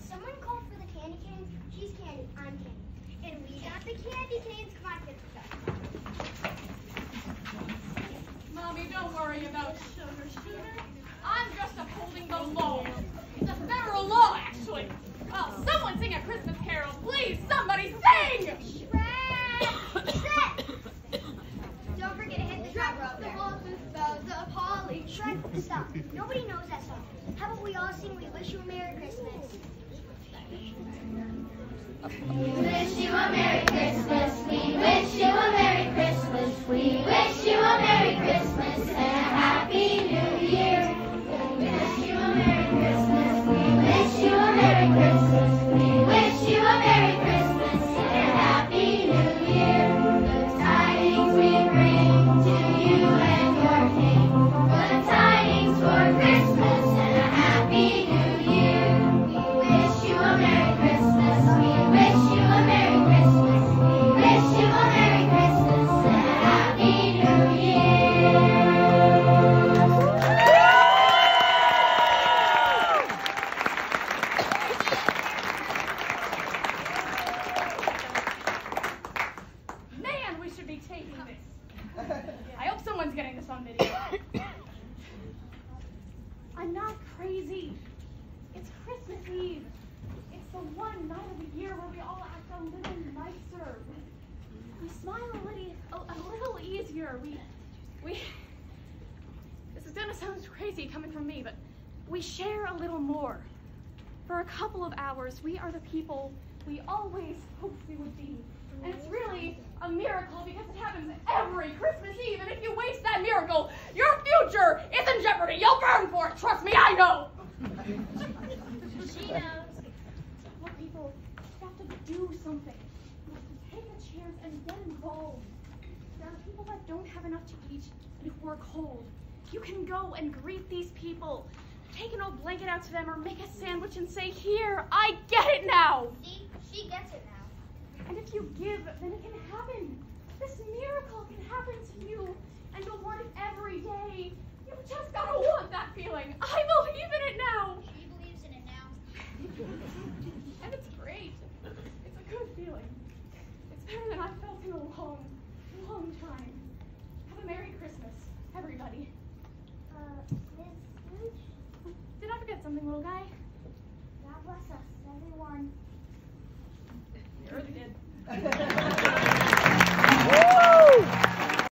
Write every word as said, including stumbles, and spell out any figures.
Someone called for the candy canes. She's candy, I'm candy. And we got the candy canes. Come on, kids, let's go. Mommy, don't worry about Sugar Shooter. I'm just upholding the law. The federal law, actually. Oh, someone sing a Christmas carol. Please, somebody sing! Shrek! Shrek! Don't forget to hit the driver up there. The wolf is about the Polly. Shrek, stop. Nobody knows that song. How about we all sing We Wish You a Merry Christmas? We wish you a Merry Christmas. We wish you a Merry Christmas. We wish you a Merry Christmas and a Happy New Year. We wish you a Merry Christmas. We wish you a Merry Christmas. We wish you a Merry Christmas and a Happy New Year. Good tidings we bring to you and your King. Good tidings for Christmas and a Happy New Year. We wish you a Merry Christmas. We wish you a Merry Christmas. We wish you a Merry Christmas and a Happy New Year. Man, we should be taking this. I hope someone's getting this on video. I'm not crazy. It's Christmas Eve. It's the one night of the year where we all act a little nicer. We, we smile a little, a, a little easier. We, we, this is gonna sound crazy coming from me, but we share a little more. For a couple of hours, we are the people we always hoped we would be. And it's really a miracle because it happens every Christmas Eve. And if you waste that miracle, your future is in jeopardy. You'll burn for it. Trust me, I know. She knows. Well, people have to do something. You have to take a chance and get involved. There are people that don't have enough to eat and who are cold. You can go and greet these people. Take an old blanket out to them or make a sandwich and say, here, I get it now. See, she gets it now. And if you give, then it can happen. This miracle can happen to you, and you'll want it every day. You just gotta want that feeling. I believe in it now. She believes in it now. And it's great. It's a good feeling. It's better than I've felt in a long, long time. Have a Merry Christmas, everybody. Uh, Miss Scrooge? Did I forget something, little guy? God bless us, everyone. You really did.